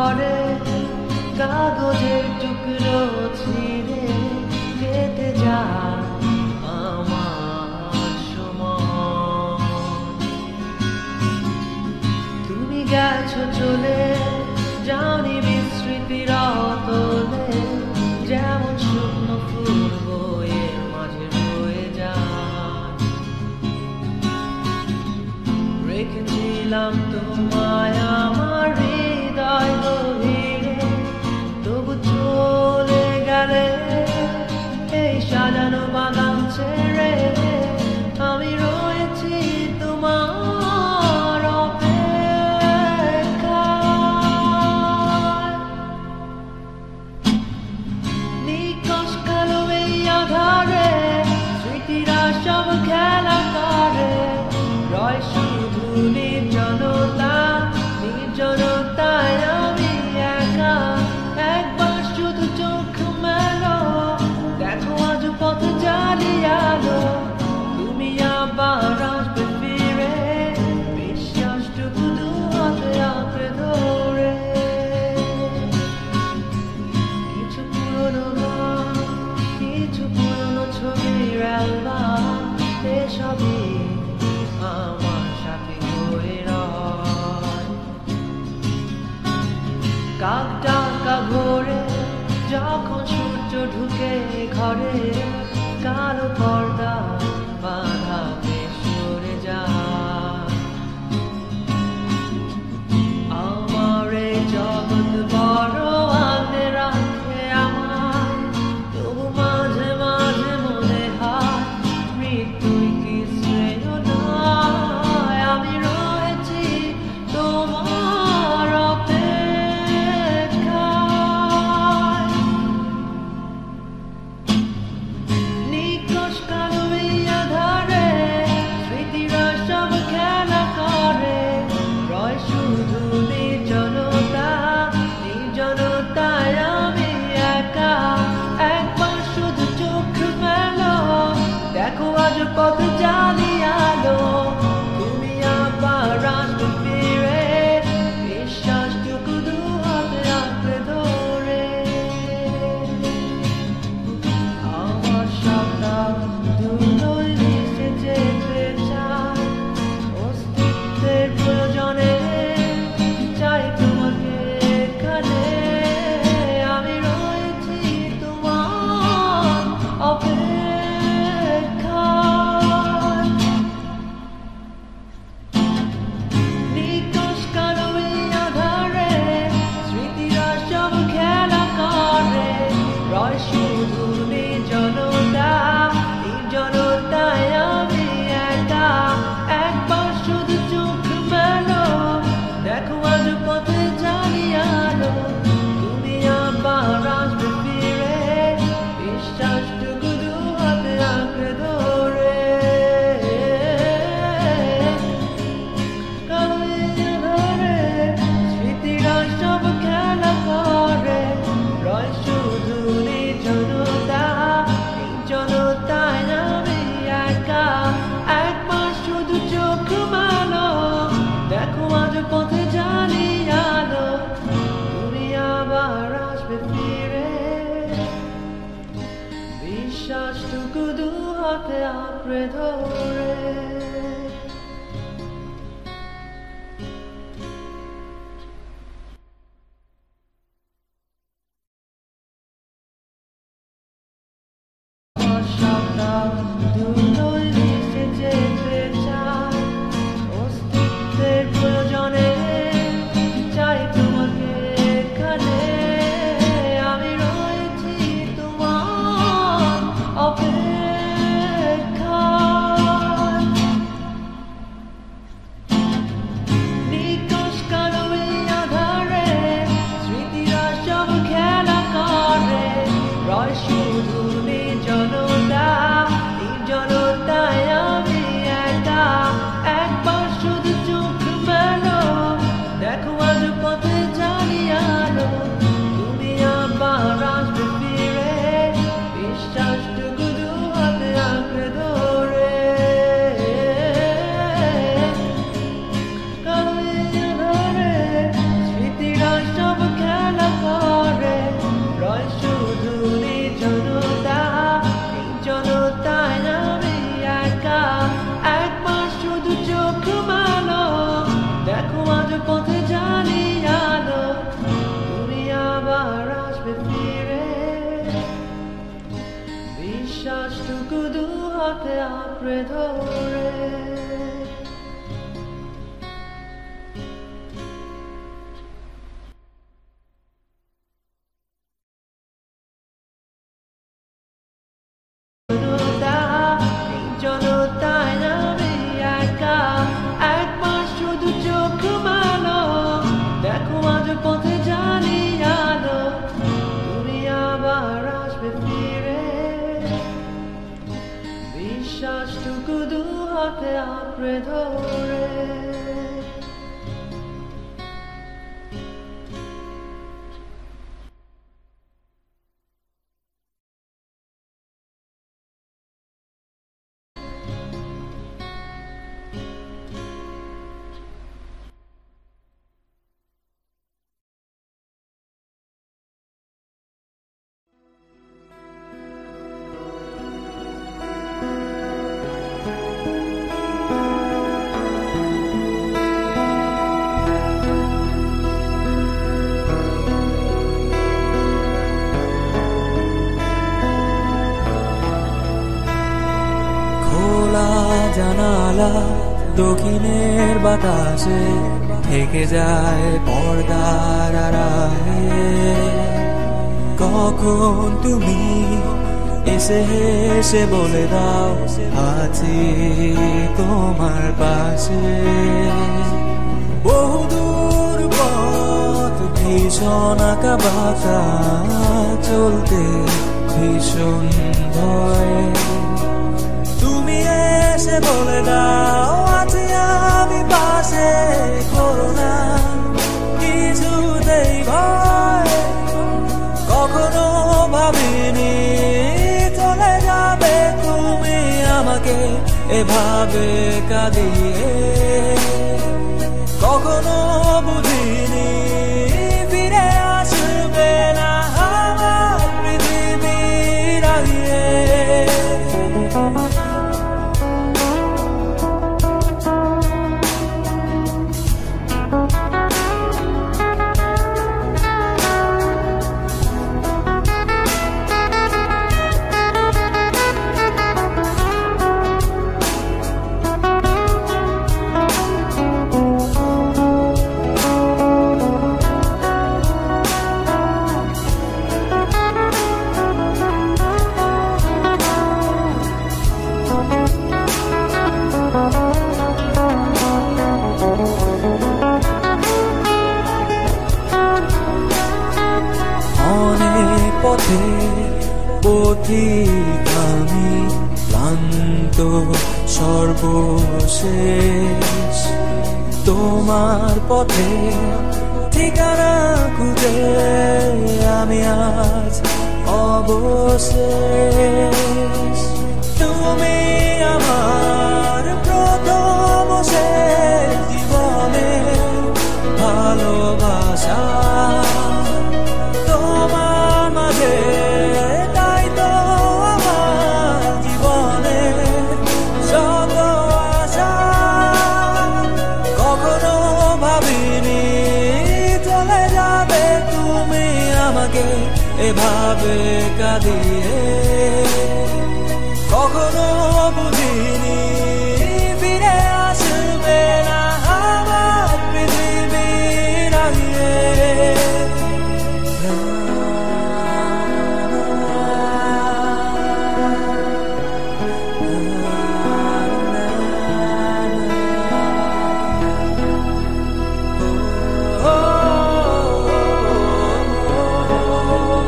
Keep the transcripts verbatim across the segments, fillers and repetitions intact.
ঘরে কাগজের টুকরো ছিঁড়ে কেটে যায় আমার সময়। তুমি গেছো চলে জানি বিস্মৃতির অতলে, যেমন শুকনো ফুল বয়ে মাঝে রয়ে যায়। রেখেছিলাম তোমায় আমার হৃদয় গভীরে, তবু চলে গেলে এই সাজানো বাগান ছেড়ে। আমি রয়েছি তোমার অপেক্ষায়। নিকশ কালো এই আধারে স্মৃতিরা সব খেলা করে, রয় শুধু নির্জনতা, নির্জনতায় আমি একা। একবার শুধু চোখ মেলো, দেখো আজ পথ জ্বালিয়ালো। তুমি আবার আসবে ফিরে, বিশ্বাসটুকু দু হাতে আঁকড়ে ধরে। কিছু পুরনো গান, কিছু পুরনো ছবির অ্যালবাম, এসবই আমার সাথে হয়ে রয়। কাক ডাকা ভোরে যখন সূর্য ঢুকে ঘরে, কালো পর্দা বাঁধা বেশ সরে যায়। আমার এই জগৎ বড় আগলে রাখে আমায়, তবু মাঝে মাঝে মনে হয় মৃত্যুই কি শ্রেয় নয়। আমি রয়েছি তোমার অপেক্ষায়। নিকশ কালো এই আধারে স্মৃতিরা সব খেলা করে, রয় শুধু নির্জনতা, নির্জনতায় আমি একা। একবার শুধু চোখ মেলো, দেখো আজ পথ জ্বালিয়ালো। তুমি আবার আসবে ফিরে, বিশ্বাসটুকু দু হাতে আঁকড়ে ধরে। আমার সন্তান ধুলোয় ভেসে যেতে চায়, অস্তিত্বের প্রয়োজনে চাই তোমাকে এখানে। আমি রয়েছি তোমার অপেক্ষায়। নিকশ কালো এই আধারে স্মৃতিরা সব খেলা করে, রয় শুধু নির্জনতা, নির্জনতায় আমি একা। একবার শুধু চোখ মেলো, দেখো আজ পথে জ্বালিয়ালো। তুমি আবার আসবে ফিরে, বিশ্বাসটুকু দু হাতে আঁকড়ে ধরে। কালো এই আধারে স্মৃতিরা সব খেলা করে, রয় শুধু নির্জনতা, নির্জনতায় আমি একা। একবার শুধু চোখ মেলো, দেখো আজ পথে জ্বালিয়ালো। তুমি আবার আসবে ফিরে, বিশ্বাসটুকু দু হাতে আঁকড়ে ধরে। আমার সন্তান ধুলোয় ভেসে যেতে চায়, অস্তিত্বের প্রয়োজনে চাই তোমাকে এখানে। আমি রয়েছি তোমার অপেক্ষায়। আঁকড়ে ধরে। জনতায় নামে একা একবার শুধু চোখ মেলো, দেখো আজ পথে জানি আলো, তুমি আবার আসবে ফিরে। বিশ্বাসটুকু দু হাতে আঁকড়ে ধরে। জানালা দক্ষিণের বাতাসে থেকে যায় পর্দার আড়ালে। কখন তুমি এসে হেসে বলে দাও আছি তোমার পাশে। বহুদূর পথ ভীষণ আঁকা বাঁকা চলতে ভীষণ ভয়। তুমি এসে বলে দাও আছি আমি পাশে, করো না কিছুতেই ভয়। কখনো ভাবিনি চলে যাবে তুমি আমাকে এভাবে কাঁদিয়ে। কখনো বুঝিনি ফিরে আসবে না আমার পৃথিবীর আগে। পথে পথিক আমি ক্লান্ত সর্বশেষ। তোমার পথে ঠিকানা খুঁজে আমি আজ অবশেষ। তুমি আমার প্রথম শেষ জীবনে ভালোবাসা। তাই তো আমার জীবনে সব আশা। কখনো ভাবিনি চলে যাবে তুমি আমাকে এভাবে কাঁদিয়ে। কখনো বুঝিনি ফিরে আসবে না আমার পৃথিবীর আগে।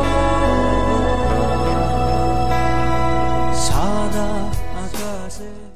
সাদা আকাশে